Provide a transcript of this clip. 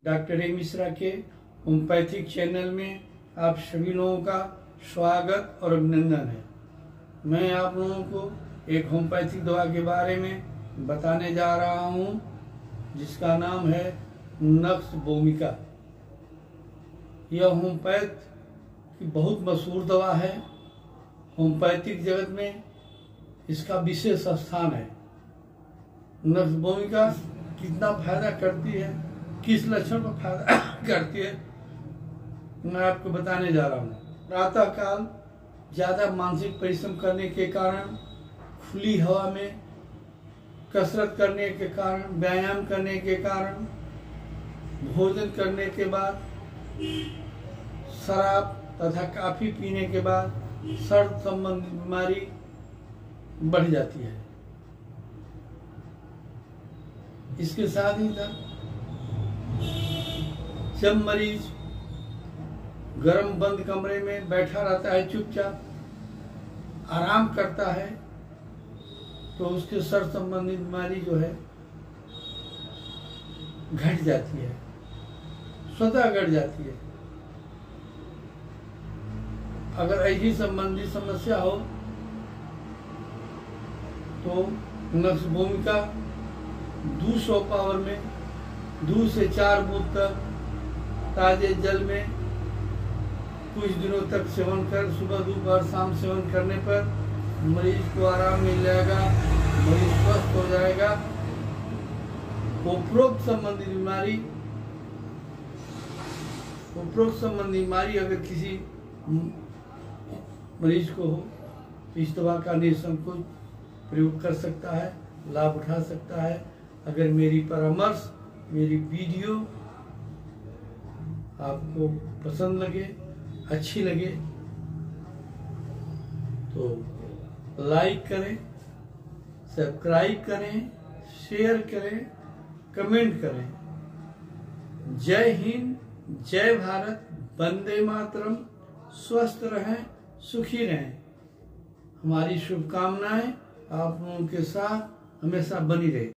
Doctor A Mishra के homeopathic channel में आप सभी लोगों का स्वागत और अभिनंदन है। मैं आप लोगों को एक होम्योपैथिक दवा के बारे में बताने जा रहा हूं, जिसका नाम है नक्स भूमिका। यह होम्योपैथ की बहुत मशहूर दवा है। होम्योपैथिक जगत में इसका विशेष स्थान है। नक्स भूमिका कितना फायदा करती है, किस लक्षण पर फायदा करती है, मैं आपको बताने जा रहा हूँ। प्रातः काल ज्यादा मानसिक परिश्रम करने के कारण, खुली हवा में कसरत करने के कारण, व्यायाम करने के कारण, भोजन करने के बाद, शराब तथा कॉफी पीने के बाद सर्द संबंधी बीमारी बढ़ जाती है। इसके साथ ही साथ जब मरीज गर्म बंद कमरे में बैठा रहता है, चुपचाप आराम करता है, तो उसके सर संबंधी बीमारी जो है घट जाती है, स्वतः घट जाती है। अगर ऐसी संबंधी समस्या हो तो नक्स भूमिका 200 पावर में 2 से 4 बूंद तक ताजे जल में कुछ दिनों तक सेवन कर, सुबह दोपहर शाम सेवन करने पर मरीज को आराम मिल जाएगा, मरीज स्वस्थ हो जाएगा। उपरोक्त संबंधी बीमारी अगर किसी मरीज को हो तो इस दवा का निसंकोच प्रयोग कर सकता है, लाभ उठा सकता है। अगर मेरी परामर्श, मेरी वीडियो आपको पसंद लगे, अच्छी लगे तो लाइक करें, सब्सक्राइब करें, शेयर करें, कमेंट करें। जय हिंद, जय भारत, वंदे मातरम। स्वस्थ रहें, सुखी रहें। हमारी शुभकामनाएं आप लोगों के साथ हमेशा बनी रहे।